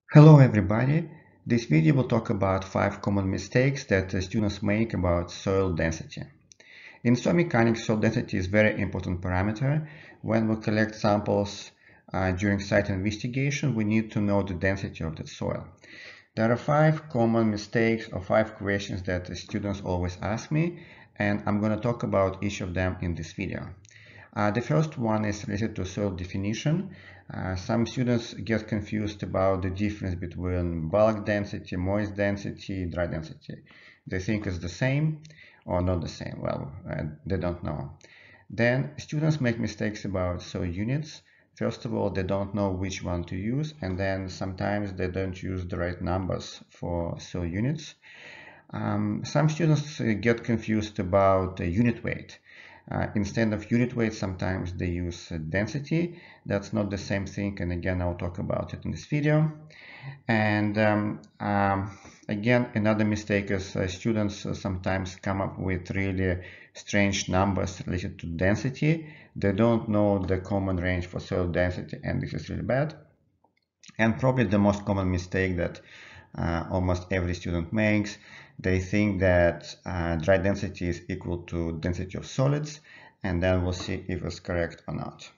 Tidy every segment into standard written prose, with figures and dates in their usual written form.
Hello everybody. This video will talk about 5 common mistakes that students make about soil density. In soil mechanics, soil density is a very important parameter. When we collect samples during site investigation, we need to know the density of the soil. There are 5 common mistakes or 5 questions that the students always ask me, and I'm going to talk about each of them in this video. The first one is related to soil definition. Some students get confused about the difference between bulk density, moist density, dry density. They think it's the same or not the same. Well, they don't know. Then students make mistakes about soil units. First of all, they don't know which one to use, and then sometimes they don't use the right numbers for soil units. Some students get confused about the unit weight. Instead of unit weight, sometimes they use density. That's not the same thing, and again, I'll talk about it in this video. And again, another mistake is students sometimes come up with really strange numbers related to density. They don't know the common range for soil density, and this is really bad. And probably the most common mistake that almost every student makes, they think that dry density is equal to density of solids, and then we'll see if it's correct or not.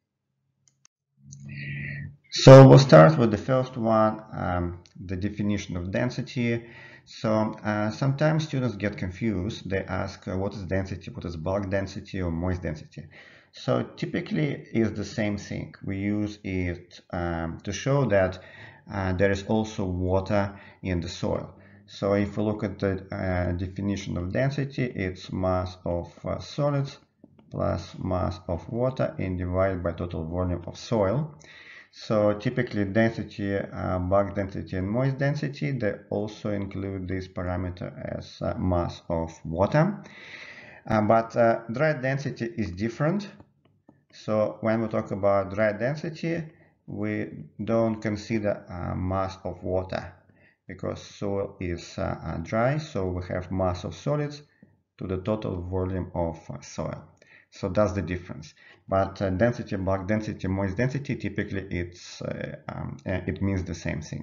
So we'll start with the first one, the definition of density. So sometimes students get confused. They ask what is density, what is bulk density or moist density. So typically it's the same thing. We use it to show that there is also water in the soil. So if we look at the definition of density, it's mass of solids plus mass of water and divided by total volume of soil. So typically density, bulk density and moist density, they also include this parameter as mass of water. But dry density is different. So when we talk about dry density, we don't consider mass of water because soil is dry, so we have mass of solids to the total volume of soil. So that's the difference. But density, bulk density, moist density, typically it means the same thing.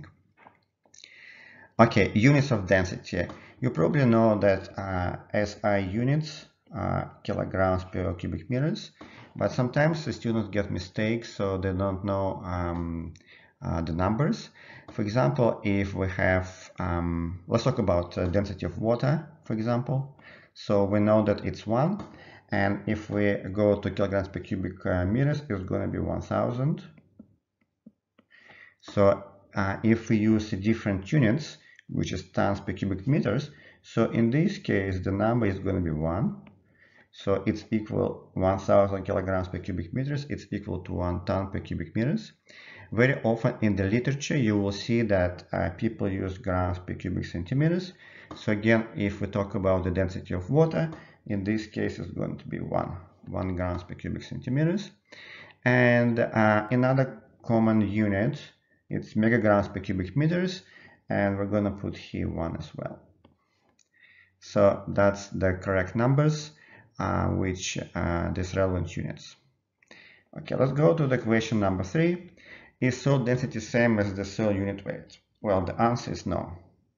Okay, units of density. You probably know that SI units are kilograms per cubic meters, but sometimes the students get mistakes, so they don't know the numbers. For example, if we have, let's talk about density of water, for example. So we know that it's 1, and if we go to kilograms per cubic meters, it's going to be 1000. So if we use different units, which is tons per cubic meters, so in this case the number is going to be 1. So it's equal 1000 kilograms per cubic meters, it's equal to 1 ton per cubic meters. Very often in the literature you will see that people use grams per cubic centimeters. So again, if we talk about the density of water, in this case it's going to be 1 grams per cubic centimeters. And another common unit, it's megagrams per cubic meters, and we're going to put here 1 as well. So that's the correct numbers, which these relevant units. Okay, let's go to the question number 3. Is soil density same as the soil unit weight? Well, the answer is no.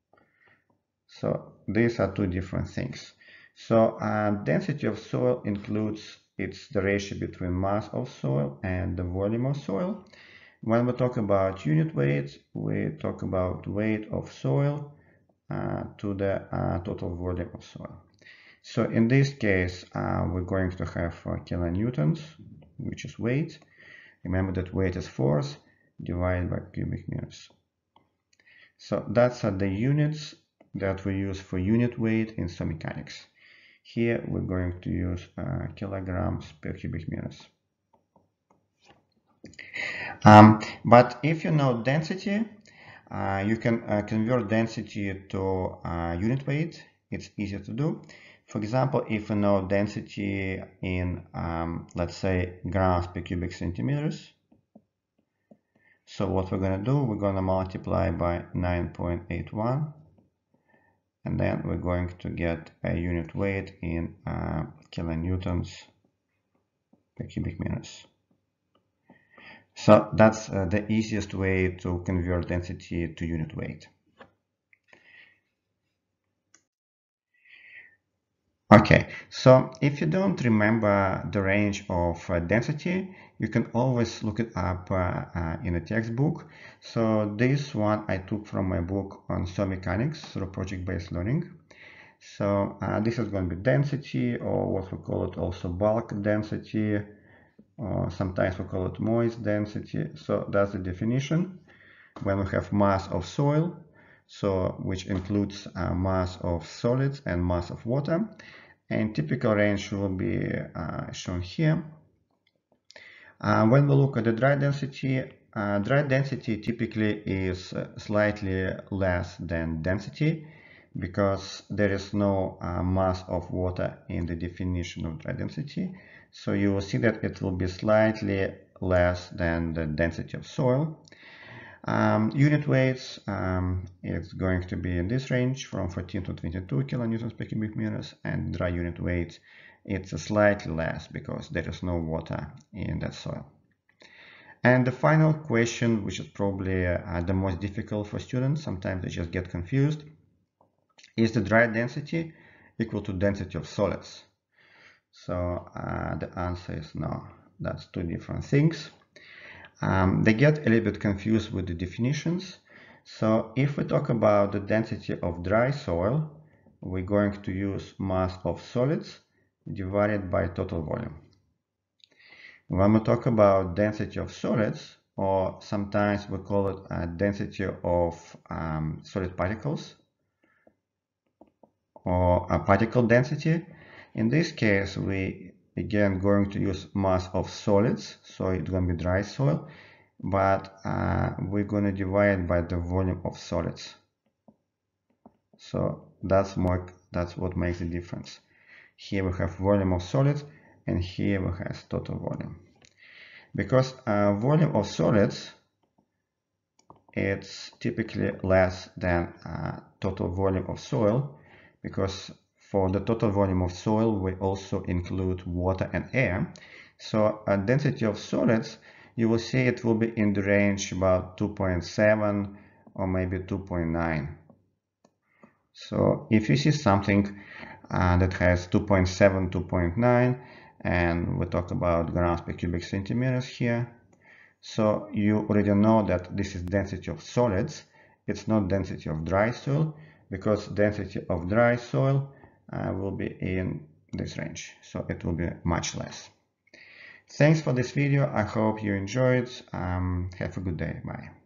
So these are two different things. So density of soil includes the ratio between mass of soil and the volume of soil. When we talk about unit weight, we talk about weight of soil to the total volume of soil. So in this case, we're going to have kilonewtons, which is weight. Remember that weight is force divided by cubic meters. So that's the units that we use for unit weight in soil mechanics. Here we're going to use kilograms per cubic meters. But if you know density, you can convert density to unit weight. It's easy to do. For example, if you know density in, let's say, grams per cubic centimeters, so what we're going to do, we're going to multiply by 9.81, and then we're going to get a unit weight in kilonewtons per cubic meters. So that's the easiest way to convert density to unit weight. Okay, so if you don't remember the range of density, you can always look it up in a textbook. So this one I took from my book on cell mechanics through project-based learning. So this is going to be density, or what we call it also bulk density, or sometimes we call it moist density. So that's the definition. When we have mass of soil, so which includes mass of solids and mass of water, and typical range will be shown here. When we look at the dry density typically is slightly less than density because there is no mass of water in the definition of dry density. So you will see that it will be slightly less than the density of soil. Unit weights, it's going to be in this range from 14 to 22 kilonewtons per cubic meters, and dry unit weight, it's slightly less because there is no water in that soil. And the final question, which is probably the most difficult for students, sometimes they just get confused, is the dry density equal to density of solids? So the answer is no, that's two different things. They get a little bit confused with the definitions. So if we talk about the density of dry soil, we're going to use mass of solids divided by total volume. When we talk about density of solids, or sometimes we call it density of solid particles, or a particle density, in this case we again going to use mass of solids, so it's going to be dry soil, but we're going to divide by the volume of solids. So that's what makes the difference. Here we have volume of solids, and here we have total volume. Because volume of solids, it's typically less than total volume of soil, because for the total volume of soil we also include water and air. So a density of solids, you will see it will be in the range about 2.7 or maybe 2.9. So if you see something that has 2.7, 2.9, and we talk about grams per cubic centimeters here, so you already know that this is density of solids. It's not density of dry soil, because density of dry soil will be in this range, so it will be much less. Thanks for this video. I hope you enjoyed. Have a good day. Bye.